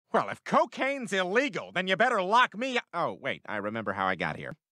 Well, if cocaine's illegal, then you better lock me up. Oh, wait, I remember how I got here.